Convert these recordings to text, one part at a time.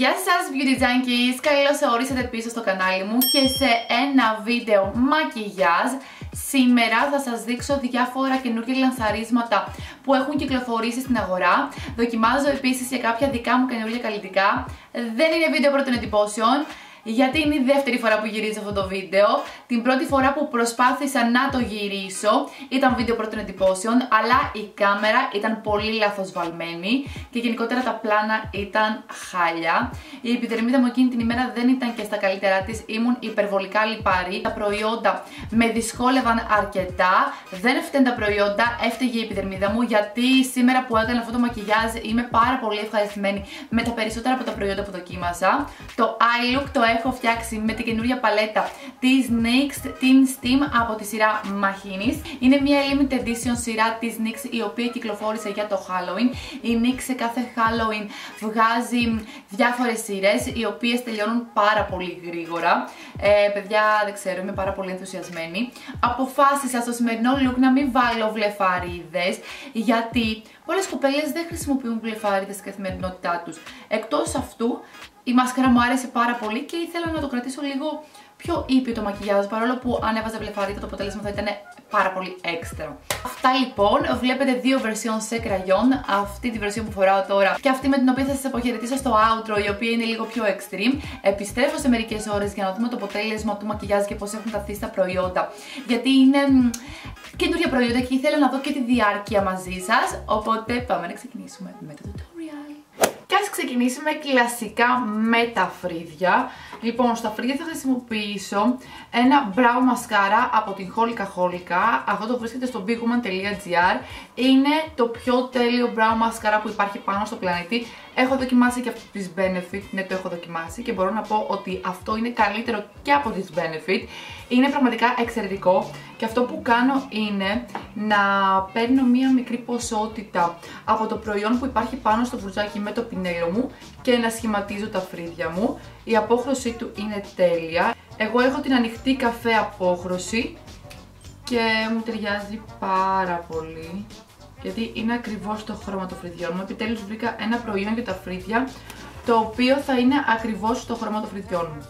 Γεια σας Beauty Junkies, καλώς ορίσατε πίσω στο κανάλι μου και σε ένα βίντεο μακιγιάζ. Σήμερα θα σας δείξω διάφορα καινούργια λανσαρίσματα που έχουν κυκλοφορήσει στην αγορά. Δοκιμάζω επίσης και κάποια δικά μου καινούργια καλλιτικά. Δεν είναι βίντεο πρώτων εντυπώσεων, γιατί είναι η δεύτερη φορά που γυρίζω αυτό το βίντεο. Την πρώτη φορά που προσπάθησα να το γυρίσω ήταν βίντεο πρώτων εντυπώσεων, αλλά η κάμερα ήταν πολύ λάθος βαλμένη και γενικότερα τα πλάνα ήταν χάλια. Η επιδερμίδα μου εκείνη την ημέρα δεν ήταν και στα καλύτερά της, ήμουν υπερβολικά λιπαρή. Τα προϊόντα με δυσκόλευαν αρκετά. Δεν φταίνουν τα προϊόντα, έφταιγε η επιδερμίδα μου, γιατί σήμερα που έκανα αυτό το μακιγιάζ είμαι πάρα πολύ ευχαριστημένη με τα περισσότερα από τα προϊόντα που δοκίμασα. Το eye look το έχω φτιάξει με την καινούργια παλέτα της NYX, την Steam από τη σειρά Mahinis. Είναι μια limited edition σειρά της NYX η οποία κυκλοφόρησε για το Halloween. Η NYX σε κάθε Halloween βγάζει διάφορες σειρές οι οποίες τελειώνουν πάρα πολύ γρήγορα. Παιδιά, δεν ξέρω, είμαι πάρα πολύ ενθουσιασμένη. Αποφάσισα στο σημερινό look να μην βάλω βλεφαρίδες, γιατί πολλές κοπέλες δεν χρησιμοποιούν βλεφαρίδες στην καθημερινότητά τους. Εκτός αυτού, η μάσκαρα μου άρεσε πάρα πολύ και ήθελα να το κρατήσω λίγο πιο ήπιο το μακιγιάζ, παρόλο που αν έβαζα βλεφαρίδα το αποτέλεσμα θα ήταν πάρα πολύ έξτρα. Αυτά λοιπόν, βλέπετε δύο version σε κραγιόν, αυτή τη version που φοράω τώρα και αυτή με την οποία θα σας αποχαιρετήσω στο outro, η οποία είναι λίγο πιο extreme. Επιστρέφω σε μερικές ώρες για να δούμε το αποτέλεσμα του μακιγιάζ και πώς έχουν ταθεί στα προϊόντα, γιατί είναι καινούργια προϊόντα και ήθελα να δω και τη διάρκεια μαζί σας, οπότε πάμε να ξεκινήσουμε με το tutorial. Και ας ξεκινήσουμε κλασικά με τα φρύδια. Λοιπόν, στα φρύδια θα χρησιμοποιήσω ένα brow μασκάρα από την Holica. Αυτό το βρίσκεται στο bigwoman.gr. Είναι το πιο τέλειο brow μασκάρα που υπάρχει πάνω στο πλανήτη. Έχω δοκιμάσει και από τις Benefit, ναι, το έχω δοκιμάσει και μπορώ να πω ότι αυτό είναι καλύτερο και από τις Benefit. Είναι πραγματικά εξαιρετικό και αυτό που κάνω είναι να παίρνω μία μικρή ποσότητα από το προϊόν που υπάρχει πάνω στο φρουτζάκι με το πινέλο μου και να σχηματίζω τα φρύδια μου. Η απόχρωσή του είναι τέλεια. Εγώ έχω την ανοιχτή καφέ απόχρωση και μου ταιριάζει πάρα πολύ, γιατί είναι ακριβώς το χρώμα των φρυδιών μου. Επιτέλους βρήκα ένα προϊόν για τα φρύδια το οποίο θα είναι ακριβώς το χρώμα των φρυδιών μου.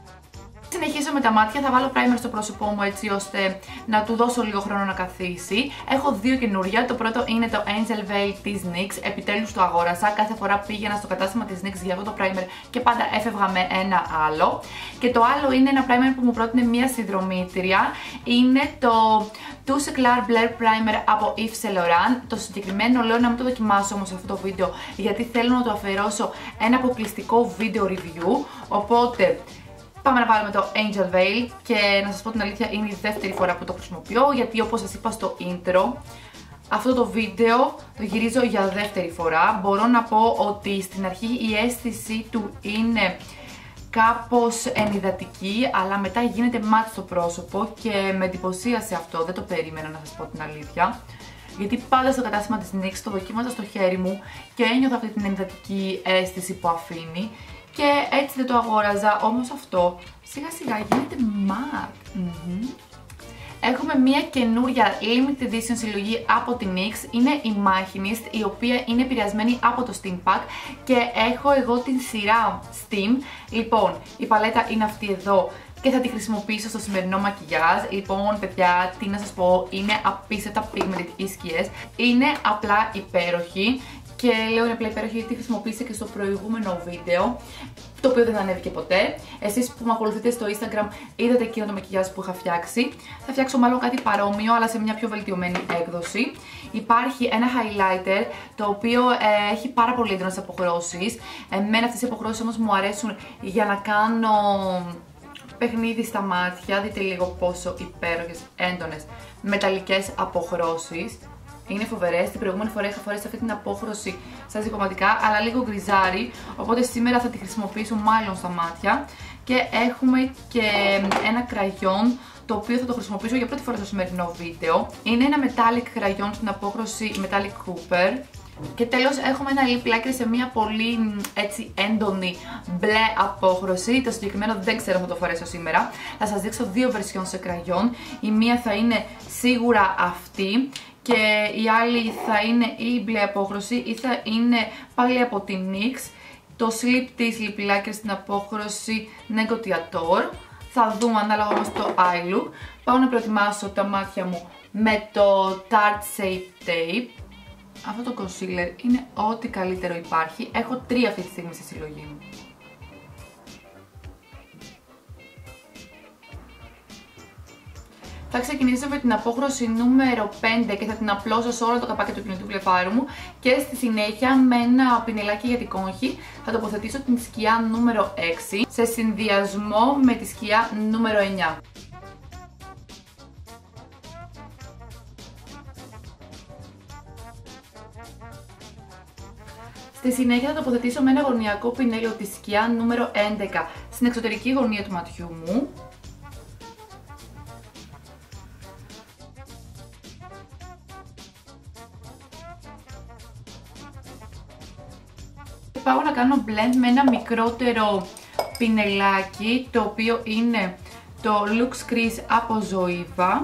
Συνεχίζω με τα μάτια, θα βάλω primer στο πρόσωπό μου έτσι ώστε να του δώσω λίγο χρόνο να καθίσει. Έχω δύο καινούρια, το πρώτο είναι το Angel Veil της NYX, επιτέλους το αγόρασα. Κάθε φορά πήγαινα στο κατάστημα της NYX για αυτό το primer και πάντα έφευγα με ένα άλλο. Και το άλλο είναι ένα primer που μου πρότεινε μια συνδρομήτρια, είναι το Touche Eclair Blur Primer από Yves Saint Laurent. Το συγκεκριμένο λέω να μην το δοκιμάσω όμως σε αυτό το βίντεο, γιατί θέλω να το αφιερώσω ένα αποκλειστικό βίντεο review, οπότε πάμε να βάλουμε το Angel Veil και να σας πω την αλήθεια, είναι η δεύτερη φορά που το χρησιμοποιώ, γιατί όπως σας είπα στο intro, αυτό το βίντεο το γυρίζω για δεύτερη φορά. Μπορώ να πω ότι στην αρχή η αίσθηση του είναι κάπως ενυδατική, αλλά μετά γίνεται μάτ στο πρόσωπο και με εντυπωσίασε αυτό, δεν το περίμενα να σας πω την αλήθεια. Γιατί πάντα στο κατάστημα της NYX το δοκίμαζα στο χέρι μου και ένιωθα αυτή την ενυδατική αίσθηση που αφήνει. Και έτσι δεν το αγόραζα, όμως αυτό σιγά σιγά γίνεται matte. Έχουμε μια καινούρια limited edition συλλογή από την NYX, είναι η Mahinis, η οποία είναι επηρεασμένη από το Steam Pack και έχω εγώ την σειρά Steam. Λοιπόν, η παλέτα είναι αυτή εδώ και θα τη χρησιμοποιήσω στο σημερινό μακιγιάζ. Λοιπόν, παιδιά, τι να σας πω, είναι απίστευτα pigmented οι σκιές, είναι απλά υπέροχη. Και λέω είναι απλά υπέροχη γιατί χρησιμοποίησα και στο προηγούμενο βίντεο, το οποίο δεν ανέβηκε ποτέ. Εσείς που με ακολουθείτε στο Instagram είδατε εκείνο το μακιγιάζ που είχα φτιάξει. Θα φτιάξω μάλλον κάτι παρόμοιο, αλλά σε μια πιο βελτιωμένη έκδοση. Υπάρχει ένα highlighter, το οποίο έχει πάρα πολύ έντονες αποχρώσεις. Εμένα αυτές οι αποχρώσεις όμως μου αρέσουν για να κάνω παιχνίδι στα μάτια. Δείτε λίγο πόσο υπέροχες, έντονες, μεταλλικές αποχρώσεις. Είναι φοβερές. Την προηγούμενη φορά είχα φορέσει αυτή την απόχρωση στα ζυγωματικά, αλλά λίγο γκριζάρι, οπότε σήμερα θα τη χρησιμοποιήσω μάλλον στα μάτια. Και έχουμε και ένα κραγιόν, το οποίο θα το χρησιμοποιήσω για πρώτη φορά στο σημερινό βίντεο. Είναι ένα metallic κραγιόν στην απόχρωση Metallic Cooper. Και τέλος έχουμε ένα lip lacquer σε μια πολύ έτσι έντονη μπλε απόχρωση. Το συγκεκριμένο δεν ξέρω αν θα το φορέσω σήμερα. Θα σας δείξω δύο version σε κραγιόν. Η μία θα είναι σίγουρα αυτή και η άλλη θα είναι η μπλε απόχρωση ή θα είναι πάλι από την NYX. το Sleep της Lip Lacquer στην απόχρωση Negotiator. Θα δούμε ανάλογα όμως το eye look. Πάω να προετοιμάσω τα μάτια μου με το Tarte Shape Tape. Αυτό το concealer είναι ό,τι καλύτερο υπάρχει. Έχω 3 αυτή τη στιγμή στη συλλογή μου. Θα ξεκινήσω με την απόχρωση νούμερο 5 και θα την απλώσω σε όλο το καπάκι του κινητού βλεφάρου μου και στη συνέχεια με ένα πινελάκι για την κόγχη θα τοποθετήσω την σκιά νούμερο 6 σε συνδυασμό με τη σκιά νούμερο 9. Στη συνέχεια θα τοποθετήσω με ένα γωνιακό πινέλο τη σκιά νούμερο 11 στην εξωτερική γωνία του ματιού μου. Πάω να κάνω blend με ένα μικρότερο πινελάκι, το οποίο είναι το Lux Crease από Zoeva.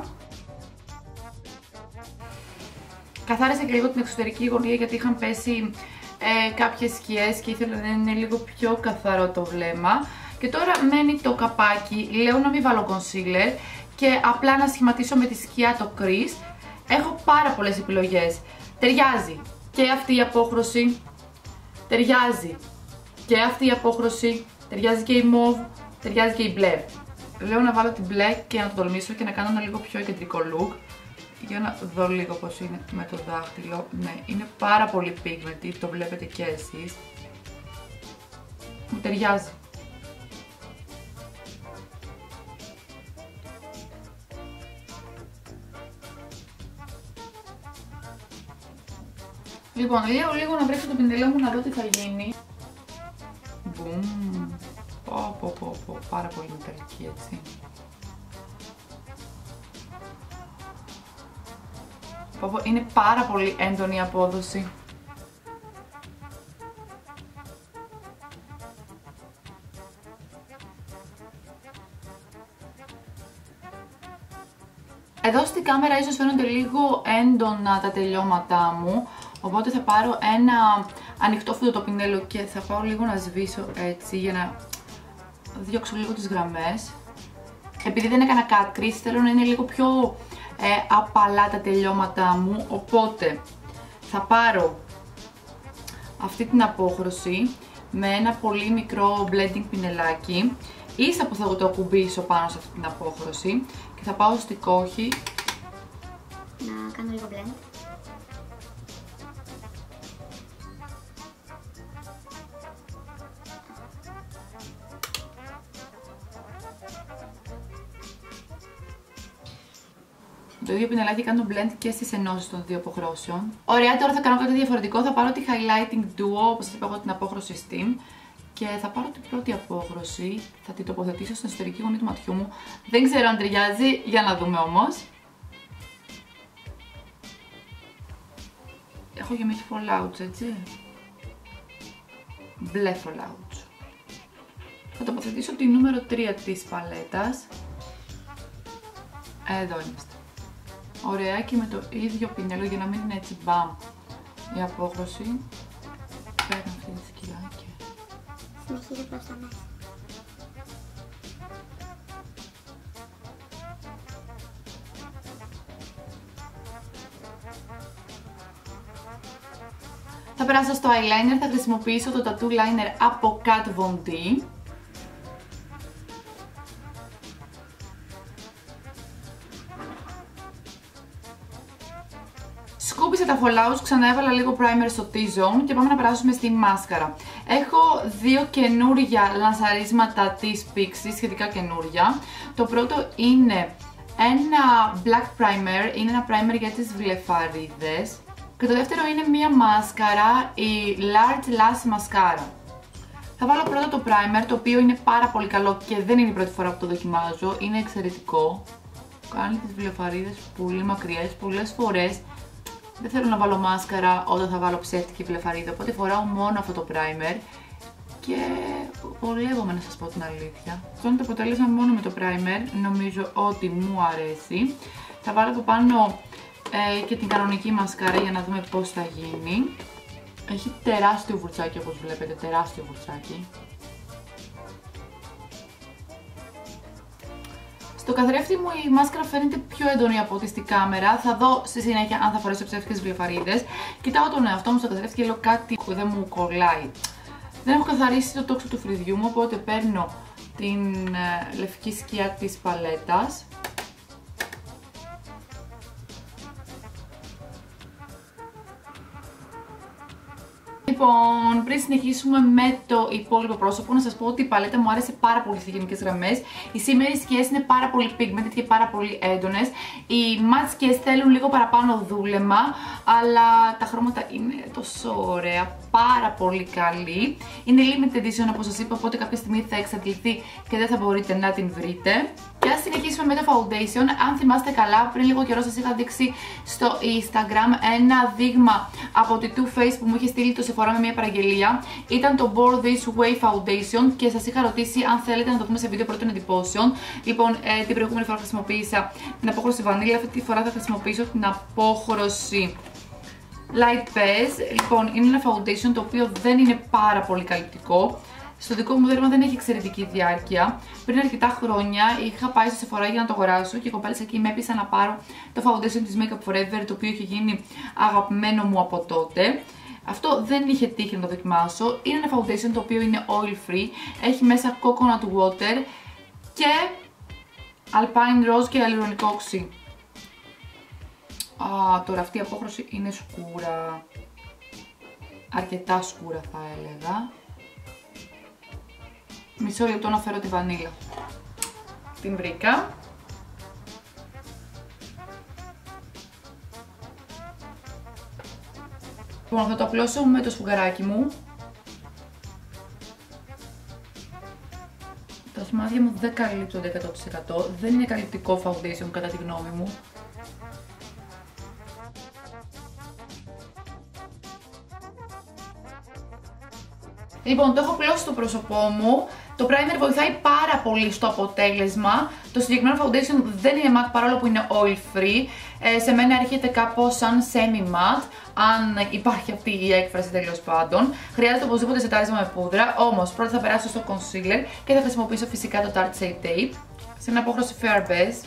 Καθάρισα και λίγο την εξωτερική γωνία γιατί είχαν πέσει κάποιες σκιές και ήθελα να είναι λίγο πιο καθαρό το βλέμμα. Και τώρα μένει το καπάκι, λέω να μην βάλω concealer και απλά να σχηματίσω με τη σκιά το crease. Έχω πάρα πολλές επιλογές. Ταιριάζει και αυτή η απόχρωση, ταιριάζει και αυτή η απόχρωση, ταιριάζει και η μοβ, ταιριάζει και η μπλε. Λέω να βάλω την μπλε και να το τολμήσω και να κάνω ένα λίγο πιο κεντρικό look. Για να δω λίγο πως είναι με το δάχτυλο. Ναι, είναι πάρα πολύ pigmented, το βλέπετε και εσείς. Μου ταιριάζει. Λοιπόν, λίγο να βρέξω το πινελό μου να δω τι θα γίνει. Μπουμ. Πάρα πολύ μεταλλική έτσι. Είναι πάρα πολύ έντονη η απόδοση. Εδώ στην κάμερα ίσως φαίνονται λίγο έντονα τα τελειώματά μου, οπότε θα πάρω ένα ανοιχτό φούτο πινέλο και θα πάω λίγο να σβήσω έτσι για να διώξω λίγο τις γραμμές. Επειδή δεν έκανα cut crease, θέλω να είναι λίγο πιο απαλά τα τελειώματά μου, οπότε θα πάρω αυτή την απόχρωση με ένα πολύ μικρό blending πινελάκι, ίσα που θα το ακουμπήσω πάνω σε αυτή την απόχρωση και θα πάω στη κόχη να κάνω λίγο blend. Το ίδιο πινελάκι κάνω blend και στις ενώσεις των δύο αποχρώσεων. Ωραία, τώρα θα κάνω κάτι διαφορετικό. Θα πάρω τη Highlighting Duo, όπως σας είπα εγώ, την απόχρωση Steam. Και θα πάρω την πρώτη απόχρωση, θα την τοποθετήσω στην εσωτερική γωνία του ματιού μου. Δεν ξέρω αν ταιριάζει, για να δούμε όμως. Έχω γεμίσει fallouts, έτσι. Μπλε fallouts. Θα τοποθετήσω τη νούμερο 3 της παλέτας. Εδώ είμαστε. Ωραία, και με το ίδιο πινέλο, για να μην είναι έτσι μπαμ η απόχρωση, παίρνω αυτή τη σκιά και συνεχίζω προς τα μέσα. θα περάσω στο eyeliner. Θα χρησιμοποιήσω το Tattoo Liner από Kat Von D. Σκούπισα τα fallouts, ξαναέβαλα λίγο primer στο T-zone και πάμε να περάσουμε στη μάσκαρα. Έχω δύο καινούρια λανσαρίσματα της Pixi, σχετικά καινούρια. Το πρώτο είναι ένα black primer, είναι ένα primer για τις βλεφαρίδες. Και το δεύτερο είναι μία μάσκαρα, η Large Lash Mascara. Θα βάλω πρώτα το primer, το οποίο είναι πάρα πολύ καλό και δεν είναι η πρώτη φορά που το δοκιμάζω, είναι εξαιρετικό. Κάνει τις βλεφαρίδες πολύ μακριές, πολλές φορές δεν θέλω να βάλω μάσκαρα όταν θα βάλω ψεύτικη βλεφαρίδα, οπότε φοράω μόνο αυτό το primer και βολεύομαι, να σας πω την αλήθεια. Αυτό είναι το αποτέλεσμα μόνο με το primer, νομίζω ότι μου αρέσει. Θα βάλω από πάνω και την κανονική μασκάρα για να δούμε πώς θα γίνει. Έχει τεράστιο βουρτσάκι όπως βλέπετε, τεράστιο βουρτσάκι. Στο καθρέφτη μου η μάσκαρα φαίνεται πιο έντονη από ό,τι στη κάμερα. Θα δω στη συνέχεια αν θα φορέσω ψεύτικες βλεφαρίδες. Κοιτάω τον εαυτό μου στο καθρέφτη και λέω κάτι που δεν μου κολλάει. Δεν έχω καθαρίσει το τόξο του φρυδιού μου, οπότε παίρνω την λευκή σκιά της παλέτας. Λοιπόν, πριν συνεχίσουμε με το υπόλοιπο πρόσωπο, να σας πω ότι η παλέτα μου άρεσε πάρα πολύ στις γενικές γραμμές. Οι σήμερα σκιές είναι πάρα πολύ pigmented και πάρα πολύ έντονες. Οι matte σκιές θέλουν λίγο παραπάνω δούλεμα, αλλά τα χρώματα είναι τόσο ωραία, πάρα πολύ καλή. Είναι limited edition όπως σας είπα, οπότε κάποια στιγμή θα εξαντληθεί και δεν θα μπορείτε να την βρείτε. Και ας συνεχίσουμε με το foundation. Αν θυμάστε καλά, πριν λίγο καιρό σας είχα δείξει στο Instagram ένα δείγμα από τη Too Faced που μου είχε στείλει το Sephora με μια παραγγελία. Ήταν το Born This Way Foundation και σας είχα ρωτήσει αν θέλετε να το δούμε σε βίντεο πρώτων εντυπώσεων. Λοιπόν, την προηγούμενη φορά χρησιμοποίησα την απόχρωση βανίλια, αυτή τη φορά θα χρησιμοποιήσω την απόχρωση Light Base. Λοιπόν, είναι ένα foundation το οποίο δεν είναι πάρα πολύ καλυπτικό. Στο δικό μου δέρμα δεν έχει εξαιρετική διάρκεια. Πριν αρκετά χρόνια είχα πάει στο Sephora για να το αγοράσω και οι κοπέλες εκεί με έπεισαν να πάρω το foundation της Make Up Forever, το οποίο είχε γίνει αγαπημένο μου από τότε. Αυτό δεν είχε τύχει να το δοκιμάσω. Είναι ένα foundation το οποίο είναι oil free, έχει μέσα coconut water και alpine rose και hyaluronic oxy. Τώρα αυτή η απόχρωση είναι σκούρα, αρκετά σκούρα θα έλεγα. Μισό λεπτό να φέρω τη βανίλα. Την βρήκα. Λοιπόν, θα το απλώσω με το σφουγγαράκι μου. Τα σημάδια μου δεν καλύπτονται 100%. Δεν είναι καλυπτικό foundation κατά τη γνώμη μου. Λοιπόν, το έχω απλώσει στο πρόσωπό μου. Το primer βοηθάει πάρα πολύ στο αποτέλεσμα. Το συγκεκριμένο foundation δεν είναι matte παρόλο που είναι oil free. Σε μένα έρχεται κάπως σαν semi matte, αν υπάρχει αυτή η έκφραση τέλος πάντων. Χρειάζεται οπωσδήποτε σετάρισμα με πούδρα, όμως πρώτα θα περάσω στο concealer και θα χρησιμοποιήσω φυσικά το Tarte Shape Tape σε μια απόχρωση Fair Base.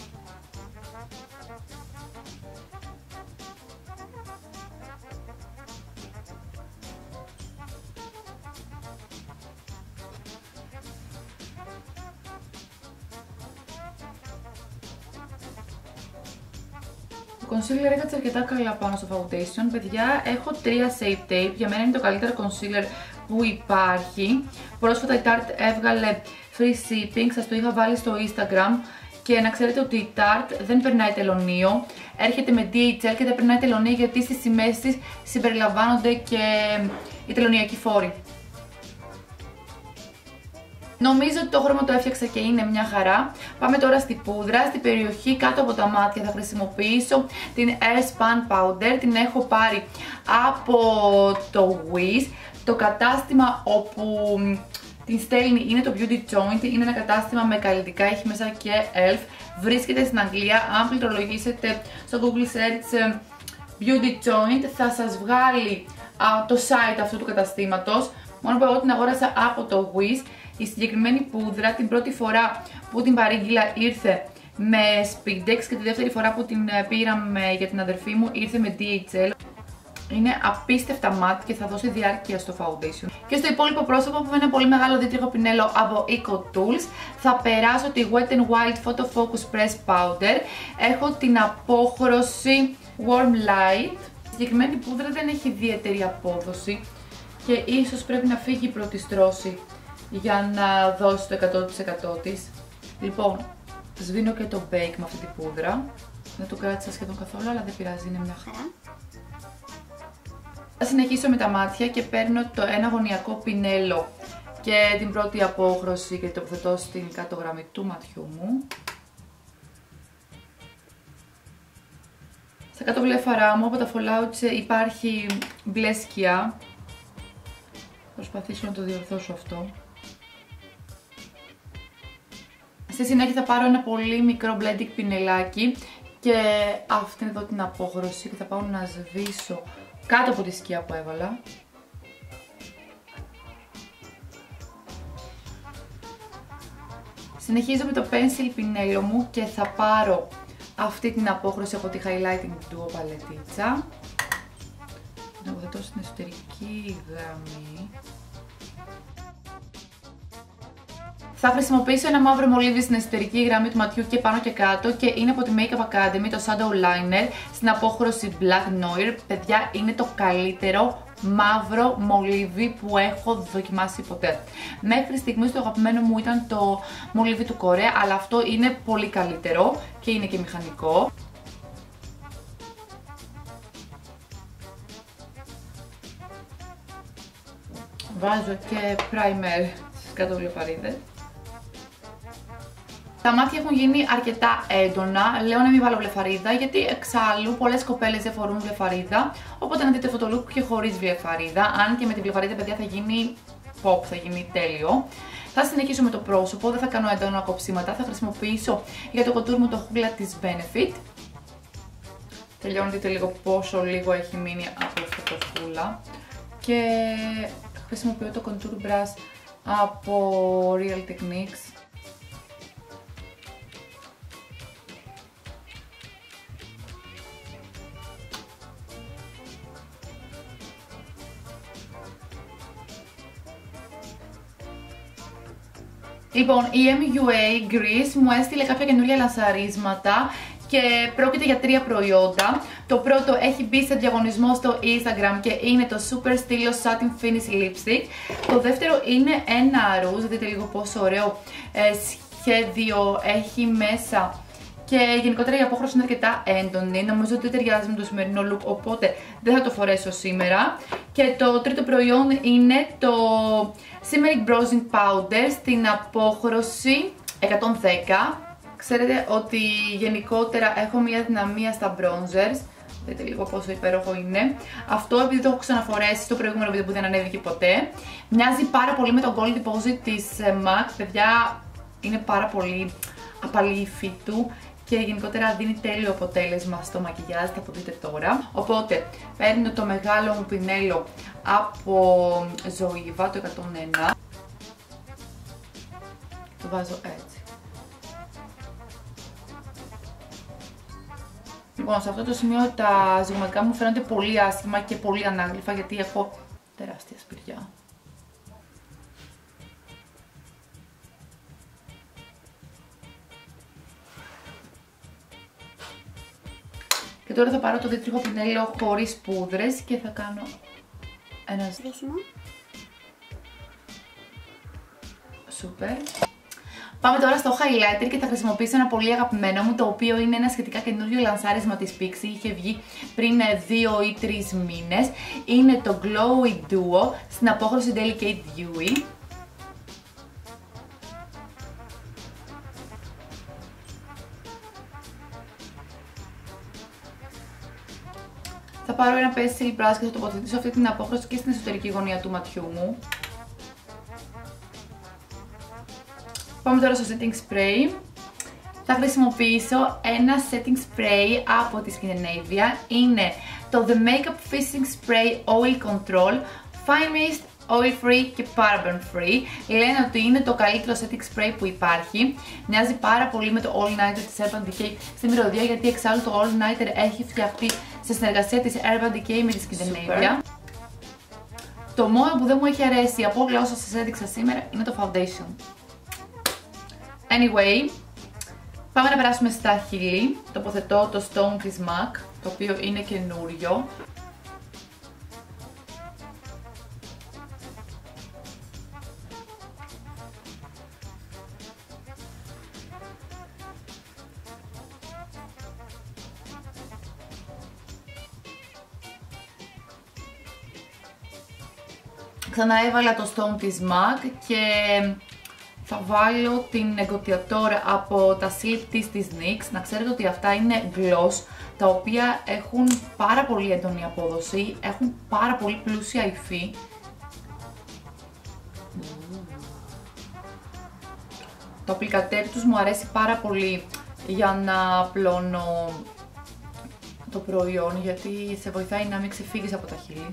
Το concealer έκατσε αρκετά καλά πάνω στο foundation. Παιδιά, έχω 3 Shape Tape. Για μένα είναι το καλύτερο concealer που υπάρχει. Πρόσφατα η Tarte έβγαλε free shipping. Σας το είχα βάλει στο Instagram. Και να ξέρετε ότι η Tarte δεν περνάει τελωνείο. Έρχεται με DHL και δεν περνάει τελωνείο γιατί στις σημαίες της συμπεριλαμβάνονται και οι τελωνειακοί φόροι. Νομίζω ότι το χρώμα το έφτιαξα και είναι μια χαρά. Πάμε τώρα στη πούδρα. Στην περιοχή κάτω από τα μάτια θα χρησιμοποιήσω την Airspan Powder. Την έχω πάρει από το Wish. Το κατάστημα όπου την στέλνει είναι το Beauty Joint. Είναι ένα κατάστημα με καλλιτικά, έχει μέσα και ELF. Βρίσκεται στην Αγγλία. Αν πληκτρολογήσετε στο Google Search Beauty Joint θα σας βγάλει το site αυτού του καταστήματος. Μόνο που εγώ την αγόρασα από το Wish. Η συγκεκριμένη πούδρα την πρώτη φορά που την παρήγγειλα ήρθε με Speedex και τη δεύτερη φορά που την πήραμε για την αδερφή μου ήρθε με DHL. Είναι απίστευτα matte και θα δώσει διάρκεια στο foundation. Και στο υπόλοιπο πρόσωπο που με ένα πολύ μεγάλο δίτρυχο πινέλο από Eco Tools θα περάσω τη Wet n Wild Photo Focus Press Powder. Έχω την απόχρωση Warm Light. Η συγκεκριμένη πούδρα δεν έχει ιδιαίτερη απόδοση και ίσως πρέπει να φύγει η πρώτη στρώση για να δώσει το 100% της. Λοιπόν, σβήνω και το bake με αυτή τη πούδρα. Δεν το κράτησα σχεδόν καθόλου, αλλά δεν πειράζει, είναι μια χαρά. Θα συνεχίσω με τα μάτια και παίρνω το ένα γωνιακό πινέλο και την πρώτη απόχρωση και το τοποθετώ στην κάτω γραμμή του ματιού μου. Στα κάτω βλέφαρά μου από τα Fallout υπάρχει μπλε σκιά. Προσπαθήσω να το διορθώσω αυτό. Στη συνέχεια θα πάρω ένα πολύ μικρό blending πινελάκι και αυτή εδώ την απόχρωση και θα πάω να σβήσω κάτω από τη σκιά που έβαλα. Συνεχίζω με το pencil πινέλο μου και θα πάρω αυτή την απόχρωση από τη Highlighting Duo παλετίτσα. Να αποθετώ στην εσωτερική γραμμή. Θα χρησιμοποιήσω ένα μαύρο μολύβι στην εσωτερική γραμμή του ματιού και πάνω και κάτω και είναι από τη Makeup Academy, το Shadow Liner στην απόχρωση Black Noir. Παιδιά, είναι το καλύτερο μαύρο μολύβι που έχω δοκιμάσει ποτέ. Μέχρι στιγμής το αγαπημένο μου ήταν το μολύβι του Κορέα, αλλά αυτό είναι πολύ καλύτερο και είναι και μηχανικό. Βάζω και primer στις κάτω βλεφαρίδες. Τα μάτια έχουν γίνει αρκετά έντονα, λέω να μην βάλω βλεφαρίδα γιατί εξάλλου πολλές κοπέλες δεν φορούν βλεφαρίδα, οπότε να δείτε αυτό το look και χωρίς βλεφαρίδα, αν και με τη βλεφαρίδα παιδιά θα γίνει pop, θα γίνει τέλειο. Θα συνεχίσω με το πρόσωπο, δεν θα κάνω έντονα κοψίματα, θα χρησιμοποιήσω για το contour μου το χούγκλα της Benefit. Τελειώνει, δείτε λίγο πόσο λίγο έχει μείνει από αυτό το χούλα. Και χρησιμοποιώ το contour brush από Real Techniques. Λοιπόν, η MUA Greece μου έστειλε κάποια καινούργια λανσαρίσματα και πρόκειται για 3 προϊόντα. Το πρώτο έχει μπει σε διαγωνισμό στο Instagram και είναι το Super Stylo Satin Finish Lipstick. Το δεύτερο είναι ένα ρούζ, δείτε λίγο πόσο ωραίο σχέδιο έχει μέσα. Και γενικότερα η απόχρωση είναι αρκετά έντονη, νομίζω ότι ταιριάζει με το σημερινό look, οπότε δεν θα το φορέσω σήμερα. Και το τρίτο προϊόν είναι το Shimmering Bronzing Powder στην απόχρωση 110. Ξέρετε ότι γενικότερα έχω μια δυναμία στα bronzers, δείτε λίγο πόσο υπέροχο είναι. Αυτό επειδή το έχω ξαναφορέσει στο προηγούμενο βίντεο που δεν ανέβηκε ποτέ. Μοιάζει πάρα πολύ με το Gold Deposit της MAC, παιδιά είναι πάρα πολύ απαλή η υφή του. Και γενικότερα δίνει τέλειο αποτέλεσμα στο μακιγιάζ, θα το δείτε τώρα. Οπότε παίρνω το μεγάλο μου πινέλο από Zoeva, το 101. Το βάζω έτσι. Λοιπόν, σε αυτό το σημείο τα ζυγωματικά μου φαίνονται πολύ άσχημα και πολύ ανάγλυφα γιατί έχω τεράστια σπηριά. Και τώρα θα πάρω το δίτρυχο πινέλο χωρίς πούδρες και θα κάνω ένα σβήσιμο. Σούπερ. Πάμε τώρα στο highlighter και θα χρησιμοποιήσω ένα πολύ αγαπημένο μου, το οποίο είναι ένα σχετικά καινούριο λανσάρισμα της Pixi. Είχε βγει πριν 2 ή 3 μήνες. Είναι το Glowy Duo στην απόχρωση Delicate Dewy. Θα πάρω ένα pencil brush και θα τοποθετήσω αυτή την απόχρωση και στην εσωτερική γωνία του ματιού μου. Πάμε τώρα στο setting spray. Θα χρησιμοποιήσω ένα setting spray από τη Skindinavia. Είναι το The Makeup Fixing Spray Oil Control Fine Mist, Oil Free και Paraben Free. Λένε ότι είναι το καλύτερο setting spray που υπάρχει. Μοιάζει πάρα πολύ με το All Nighter της Urban Decay στη μυρωδιά, γιατί εξάλλου το All Nighter έχει φτιαχτεί σε συνεργασία της Urban Decay με τη Skindinavia. Το μόνο που δεν μου έχει αρέσει από όλα όσα σας έδειξα σήμερα είναι το foundation. Anyway, πάμε να περάσουμε στα χείλη. Τοποθετώ το Stone της MAC, το οποίο είναι καινούριο. Ξαναέβαλα το Stone της MAC και θα βάλω την εγκοτιατόρα από τα Silk της NYX. Να ξέρετε ότι αυτά είναι gloss, τα οποία έχουν πάρα πολύ έντονη απόδοση, έχουν πάρα πολύ πλούσια υφή. Το applicateur τους μου αρέσει πάρα πολύ για να απλώνω το προϊόν, γιατί σε βοηθάει να μην ξεφύγεις από τα χείλη.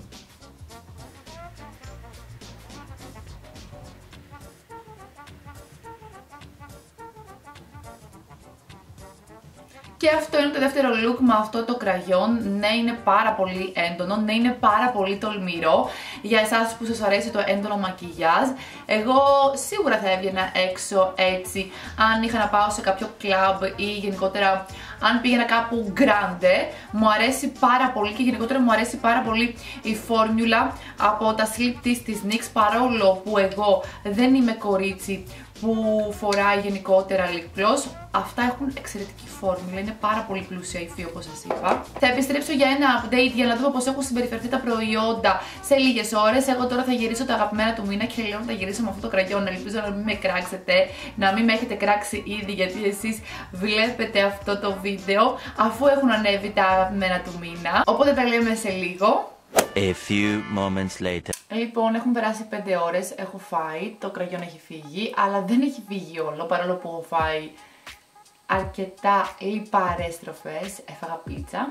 Και αυτό είναι το δεύτερο look με αυτό το κραγιόν. Ναι, είναι πάρα πολύ έντονο, ναι, είναι πάρα πολύ τολμηρό για εσάς που σας αρέσει το έντονο μακιγιάζ. Εγώ σίγουρα θα έβγαινα έξω έτσι αν είχα να πάω σε κάποιο κλαμπ ή γενικότερα αν πήγαινα κάπου grande. Μου αρέσει πάρα πολύ και γενικότερα μου αρέσει πάρα πολύ η φόρμουλα από τα slip της NYX, παρόλο που εγώ δεν είμαι κορίτσι που φοράει γενικότερα lip gloss. Αυτά έχουν εξαιρετική φόρμουλα, είναι πάρα πολύ πλούσια υφή όπως σας είπα. Θα επιστρέψω για ένα update για να δούμε πώς έχουν συμπεριφερθεί τα προϊόντα σε λίγες ώρες. Εγώ τώρα θα γυρίσω τα αγαπημένα του μήνα και λέω να τα γυρίσω με αυτό το κραγιόν. Ελπίζω να μην με κράξετε, να μην με έχετε κράξει ήδη, γιατί εσείς βλέπετε αυτό το βίντεο αφού έχουν ανέβει τα αγαπημένα του μήνα. Οπότε τα λέμε σε λίγο. A few moments later. Λοιπόν, έχουν περάσει 5 ώρες, έχω φάει, το κραγιόν έχει φύγει, αλλά δεν έχει φύγει όλο, παρόλο που έχω φάει αρκετά λιπαρές τροφές, έφαγα πίτσα.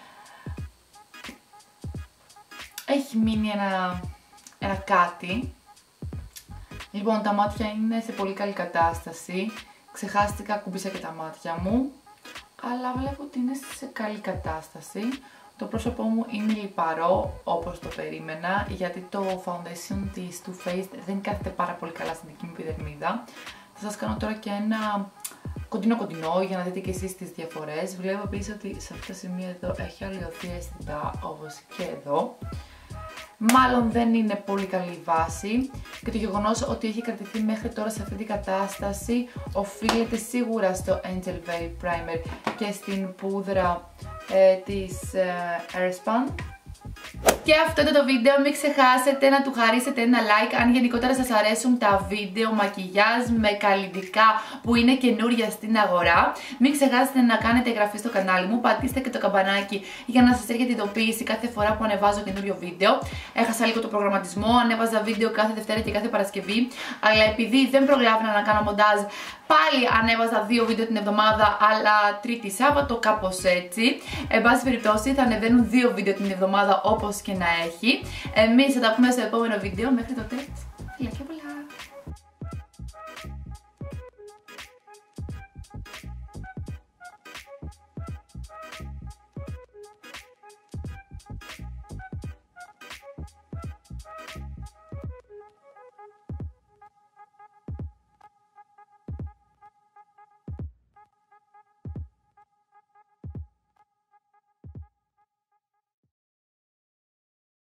Έχει μείνει ένα κάτι. Λοιπόν, τα μάτια είναι σε πολύ καλή κατάσταση, ξεχάστηκα, κουμπίσα και τα μάτια μου, αλλά βλέπω ότι είναι σε καλή κατάσταση. Το πρόσωπό μου είναι λιπαρό όπως το περίμενα, γιατί το foundation της Too Faced δεν κάθεται πάρα πολύ καλά στην δική μου επιδερμίδα. Θα σας κάνω τώρα και ένα κοντινό για να δείτε και εσείς τις διαφορές. Βλέπω επίσης ότι σε αυτά τα σημεία εδώ έχει αλλοιωθεί αισθητά, όπως και εδώ. Μάλλον δεν είναι πολύ καλή η βάση και το γεγονός ότι έχει κρατηθεί μέχρι τώρα σε αυτή την κατάσταση οφείλεται σίγουρα στο Angel Veil Primer και στην πούδρα της Airspun. Και αυτό ήταν το βίντεο, μην ξεχάσετε να του χαρίσετε ένα like αν γενικότερα σας αρέσουν τα βίντεο μακιγιάζ με καλλιτικά που είναι καινούρια στην αγορά. Μην ξεχάσετε να κάνετε εγγραφή στο κανάλι μου, πατήστε και το καμπανάκι για να σας έρχεται ειδοποίηση κάθε φορά που ανεβάζω καινούριο βίντεο. Έχασα λίγο το προγραμματισμό, ανέβαζα βίντεο κάθε Δευτέρα και κάθε Παρασκευή, αλλά επειδή δεν προλάβαινα να κάνω μοντάζ, πάλι ανέβαζα 2 βίντεο την εβδομάδα, αλλά Τρίτη Σάββατο, κάπως έτσι. Εν πάση περιπτώσει θα ανεβαίνουν 2 βίντεο την εβδομάδα όπως και να έχει. Εμείς θα τα πούμε στο επόμενο βίντεο. Μέχρι τότε.